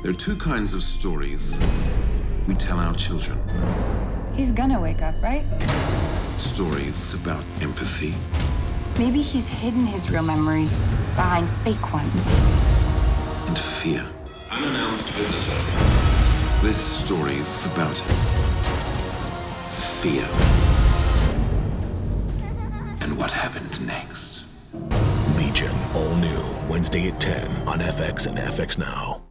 There are two kinds of stories we tell our children. He's gonna wake up, right? Stories about empathy. Maybe he's hidden his real memories behind fake ones. And fear. Unannounced visitor. This story is about fear. And what happened next. Legion, all new, Wednesday at 10 on FX and FX Now.